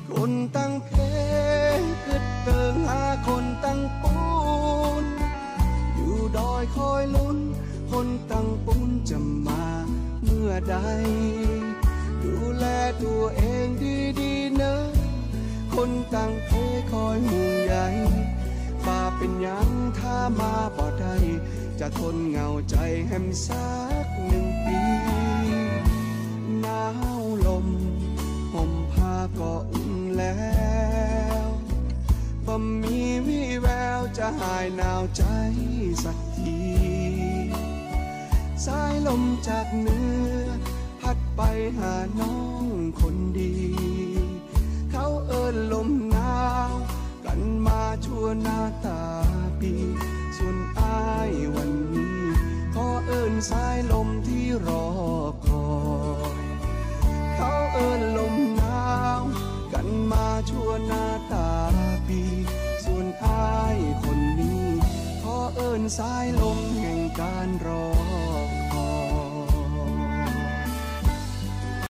คนตั้งเพคิดเติงหาคนตั้งปูนอยู่ดอยคอยลุ้นคนตั้งปูนจะมาเมื่อใดดูแลตัวเองดีๆเนอะคนตั้งเพคอยห่วงใยฝ่าเป็นยังถ้ามาบ่ได้จะทนเหงาใจแหมสัก1 ปีหนาวลมห่มผ้าก็อุ่นแล้วบ่มีวี่แววจะหายหนาวใจสักทีสายลมจากเหนือพัดไปหาน้องคนดีเขาเอิ้นลมหนาวกันมาชั่วหน้าตาปีส่วนอ้ายวันนี้ขอเอิ้นสายลมที่รอคอยเขาเอิ้นลมหนาวกันมาชั่วหน้าตาปีส่วนอ้ายคนนี้ขอเอิ้นสายลมแห่งการรอ